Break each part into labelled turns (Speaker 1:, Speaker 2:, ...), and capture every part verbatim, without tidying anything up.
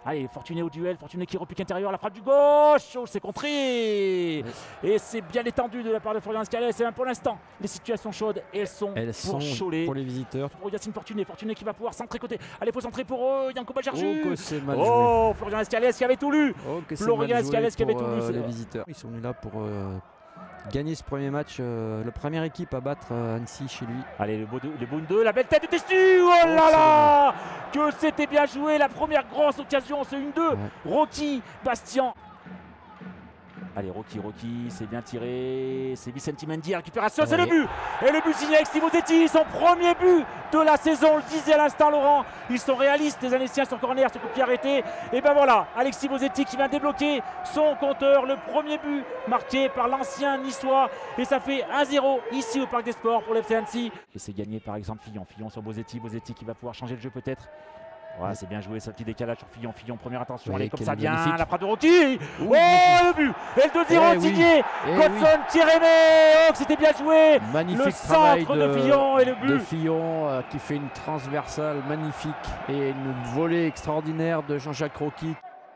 Speaker 1: Allez, Fortuné au duel, Fortuné qui repique intérieur, la frappe du gauche, oh, c'est contré. Et c'est bien étendu de la part de Florian Scalès. Et même pour l'instant, les situations chaudes, elles sont
Speaker 2: elles
Speaker 1: pour
Speaker 2: sont
Speaker 1: Cholet.
Speaker 2: Pour les visiteurs.
Speaker 1: Pour Yacine Fortuné, Fortuné qui va pouvoir centrer côté. Allez, il faut centrer pour eux, Yanko Bajarju.
Speaker 2: Oh, que c'est mal
Speaker 1: oh
Speaker 2: joué.
Speaker 1: Florian Scalès qui avait tout lu.
Speaker 2: Oh, que c'est
Speaker 1: Florian
Speaker 2: mal joué
Speaker 1: Scalès qui avait
Speaker 2: pour,
Speaker 1: tout lu.
Speaker 2: euh, les visiteurs. Ils sont venus là pour euh, gagner ce premier match. Euh, la première équipe à battre euh, Annecy chez lui.
Speaker 1: Allez, le beau deux, la belle tête de Testu. Oh là
Speaker 2: Oh,
Speaker 1: là, que c'était bien joué. La première grosse occasion, c'est une deux.
Speaker 2: Ouais.
Speaker 1: Rocky, Bastien. Allez, Rocky, Rocky, c'est bien tiré. C'est Vicente Mendy, récupération, c'est
Speaker 2: Ouais.
Speaker 1: le but. Et le but signé avec Steve Osetti, son premier but de la saison. On le disait à l'instant, Laurent. Ils sont réalistes, les Annéciens sur corner, sur coup de pied arrêté. Et ben voilà, Alexis Bosetti qui vient débloquer son compteur. Le premier but marqué par l'ancien niçois. Et ça fait un zéro ici au Parc des Sports pour l'F C Annecy. Et c'est gagné par exemple Fillon. Fillon sur Bosetti. Bosetti qui va pouvoir changer le jeu peut-être. Ouais, c'est bien joué, ce petit décalage sur Fillon. Fillon, première attention,
Speaker 2: Oui,
Speaker 1: allez, comme
Speaker 2: quel
Speaker 1: ça vient,
Speaker 2: magnifique.
Speaker 1: la frappe de Rocky.
Speaker 2: Ouh,
Speaker 1: Oh, le but. Et le deux zéro
Speaker 2: Eh
Speaker 1: signé.
Speaker 2: oui.
Speaker 1: Godson, Thierry, oh, c'était bien joué.
Speaker 2: Magnifique
Speaker 1: Le
Speaker 2: travail
Speaker 1: centre
Speaker 2: de,
Speaker 1: de Fillon et le but.
Speaker 2: de Fillon euh, qui fait une transversale magnifique et une volée extraordinaire de Jean-Jacques Rocky.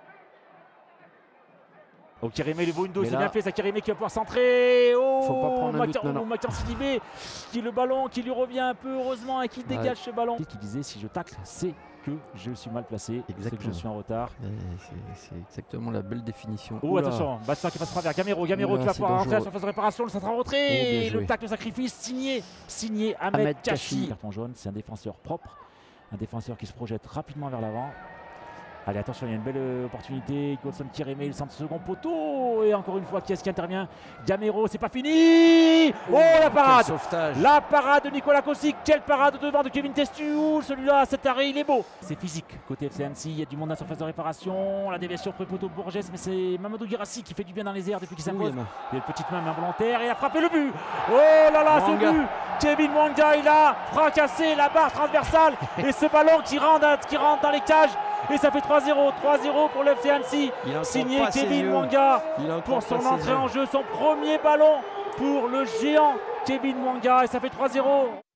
Speaker 1: Oh, Kérémé, le Boundo,
Speaker 2: Mais
Speaker 1: c'est
Speaker 2: là,
Speaker 1: bien fait, ça Kérémé qui va pouvoir centrer. Oh,
Speaker 2: faut pas prendre un but, non, non.
Speaker 1: Mathieu Sidibé, qui le ballon qui lui revient un peu heureusement et qui
Speaker 2: Ouais.
Speaker 1: dégage ce ballon. Qui disait si je tacle, c'est que je suis mal placé, c'est que je
Speaker 2: Exactement.
Speaker 1: suis en retard.
Speaker 2: Euh, c'est- C'est exactement la belle définition.
Speaker 1: Oh,
Speaker 2: Oula.
Speaker 1: attention, Bastien qui passe travers, Gamero, Gamero
Speaker 2: Oula,
Speaker 1: qui va
Speaker 2: c'est
Speaker 1: pouvoir rentrer à la
Speaker 2: dangereux.
Speaker 1: surface de réparation, le centre en retrait,
Speaker 2: Oh, bien
Speaker 1: le
Speaker 2: joué.
Speaker 1: tacle de sacrifice signé, signé Ahmed,
Speaker 2: Ahmed
Speaker 1: Kachi.
Speaker 2: Kachi.
Speaker 1: Carton jaune, c'est un défenseur propre, un défenseur qui se projette rapidement vers l'avant. Allez, attention, il y a une belle euh, opportunité. Godson qui remet le centre second poteau. Et encore une fois, qui est-ce qui intervient? Gamero, c'est pas fini. Oh, la parade!
Speaker 2: Quel sauvetage.
Speaker 1: La parade de Nicolas Kosic, quelle parade devant de Kevin Testu. Celui-là, cet arrêt, il est beau. C'est physique côté F C Annecy. Il y a du monde à la surface de réparation. La déviation près poteau de Bourges, mais c'est Mamadou Guirassi qui fait du bien dans les airs depuis qu'il
Speaker 2: Oui,
Speaker 1: s'impose.
Speaker 2: Emma.
Speaker 1: Il y a une petite main involontaire et il a frappé le but. Oh là là, ce
Speaker 2: Mwanga.
Speaker 1: but. Kevin Mwanga, il a fracassé la barre transversale. Et ce ballon qui rentre, qui rentre dans les cages. Et ça fait trois zéro. trois zéro pour le F C Annecy.
Speaker 2: Il a encore
Speaker 1: Signé
Speaker 2: pas ses
Speaker 1: Kevin
Speaker 2: yeux.
Speaker 1: Mwanga
Speaker 2: Il a encore
Speaker 1: pour son
Speaker 2: pas ses
Speaker 1: entrée
Speaker 2: yeux.
Speaker 1: en jeu. Son premier ballon pour le géant Kevin Mwanga. Et ça fait trois zéro.